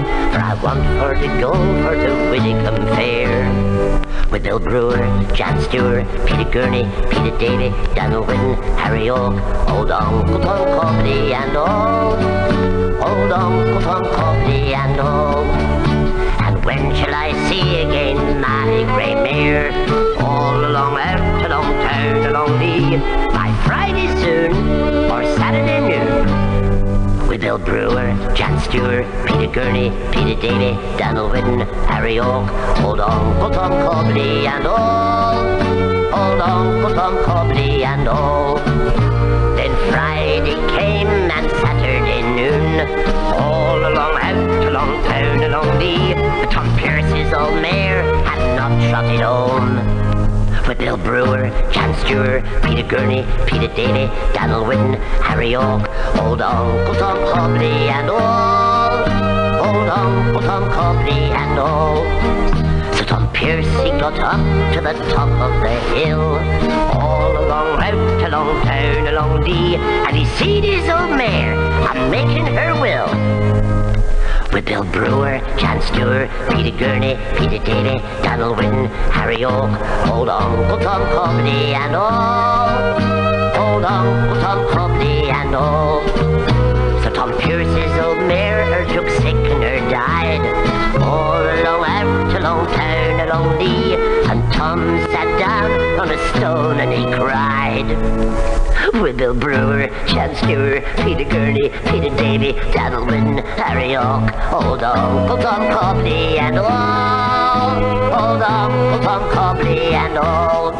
for I want for to go for the Widdicombe Fair. With Bill Brewer, Jan Stewart, Peter Gurney, Peter Davy, Daniel Whitten, Harry Oak, old Uncle Tom Cobley and all. Old Uncle Tom Cobley and all. And when shall I see again my grey mare? All along out, along town, along Lee, by Friday soon, or Saturday noon. With Bill Brewer, Jan Stewart, Peter Gurney, Peter Davy, Daniel Whitten, Harry Oak, old Uncle Tom Cobley and all. Old Uncle Tom Cobley and all. Then Friday came and Saturday noon, all along out, along town, along Lee, Tom Pierce's old mare had not trotted home. With Bill Brewer, Jan Stewart, Peter Gurney, Peter Davy, Daniel Whitten, Harry Oak, old Uncle Tom Cobley and all. Old Uncle Tom Cobley and all. So Tom Pierce he got up to the top of the hill, all along out, along town, along Lee, and he seed his old mare a-making her will. With Bill Brewer, Jan Stewart, Peter Gurney, Peter Davy, Daniel Whitten, Harry Oak, old Uncle Tom Cobley and all. Old Uncle Tom Cobley and all. So Tom Pierce's old mare, her took sick and her died, all along out, along town, along Lee, and Tom sat down on a stone and he cried. With Bill Brewer, Jan Stewart, Peter Gurney, Peter Davy, Daniel Whitten, Harry Oak, old Uncle Tom Cobley and all. Old Uncle Tom Cobley and all.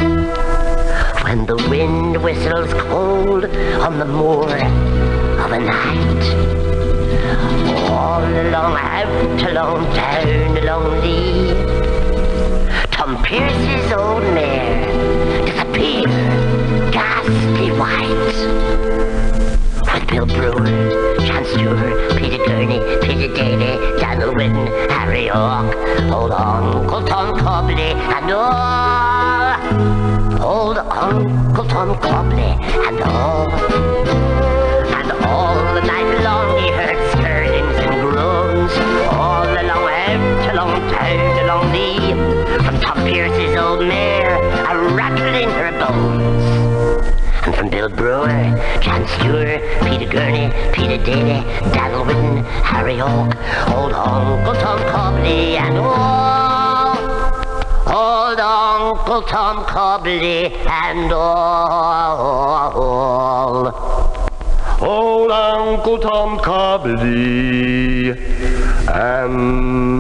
When the wind whistles cold on the moor of a night, all along out, along town, along Lee, Tom Pierce's old mare disappeared, ghastly white. With Bill Brewer, Jan Stewart, Peter Gurney, Peter Davy, Daniel Whitten, Harry Oak, old Uncle Tom Cobley and all. Old Uncle Tom Cobley and all. And all the night long he heard skirlings and groans, all along out, along town, along Lee, from Tom Pierce's old mare a-rattling her bones. And from Bill Brewer, Jan Stewart, Peter Gurney, Peter Davy, Daniel Whitten, Harry Oak, old Uncle Tom Cobley and all. Old Uncle Tom Cobley and all. Old Uncle Tom Cobley and